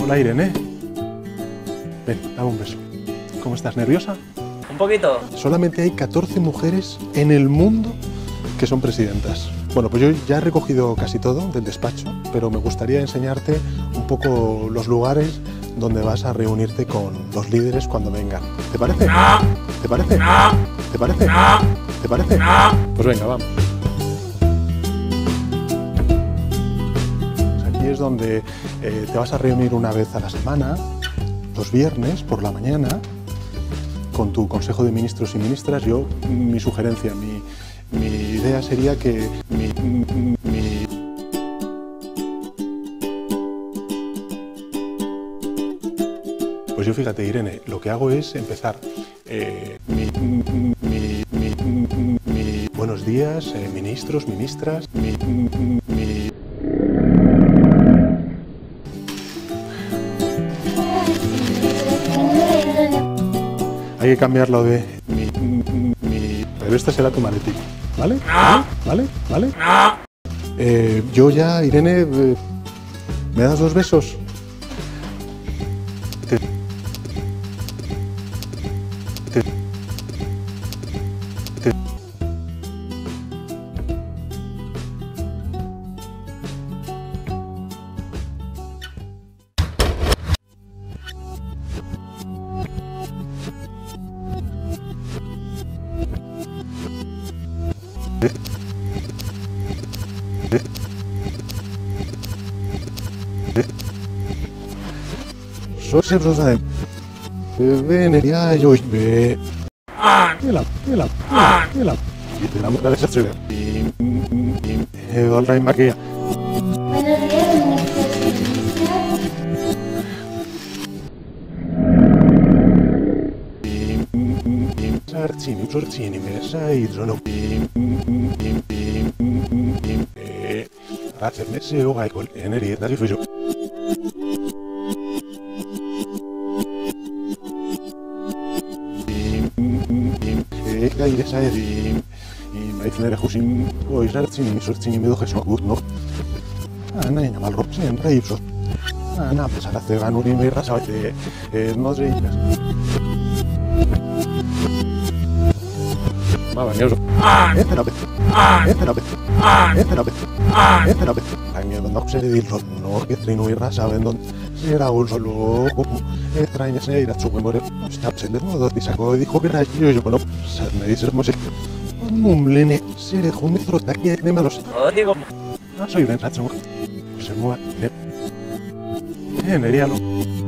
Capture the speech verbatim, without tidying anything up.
Hola Irene. Ven, dame un beso. ¿Cómo estás? ¿Nerviosa? Un poquito. Solamente hay catorce mujeres en el mundo que son presidentas. Bueno, pues yo ya he recogido casi todo del despacho, pero me gustaría enseñarte un poco los lugares donde vas a reunirte con los líderes cuando vengan. ¿Te parece? No. ¿Te parece? No. ¿Te parece? No. ¿Te parece? No. Pues venga, vamos. Aquí es donde eh, te vas a reunir una vez a la semana, los viernes por la mañana, con tu Consejo de Ministros y Ministras. Yo, mi sugerencia, mi, mi idea sería que mi, mi Pues yo, fíjate, Irene, lo que hago es empezar eh, mi, mi, mi, mi buenos días, eh, ministros, ministras, mi, mi hay que cambiarlo de mi, mi, pero este será tu maletín, ¿vale? No. ¿Vale? ¿Vale? No. Eh, yo ya, Irene, eh, ¿me das dos besos? Te, te, te. Soy Rosa de Veneria, yo ve. Mira, mira, mira. Y te la mujer de esa chica. Y otra maquilla. Sarcini, sorcini, messa idrono. Grazie, messe o alcol, energia da rifugio. Gaire saedi, maiznera jusin, oi sartzini, sortzini medo jesu gut, no? Ana ina mal ropsen reipso. Ana pesar hace ganuri me rasa de no reitas. Ma bagnoso. Este no. Este no. Este no. Este no. Año no se dirlo, no que trino y rasa vendon. Era un solo extraña se irá su memoria. Está presente todo y sacó y dijo que era yo yo bueno, me dices como si un lene se dejó un metro de aquí de malos. Oh, digo. No soy un racho. Se mueve. Eh, Nerialo.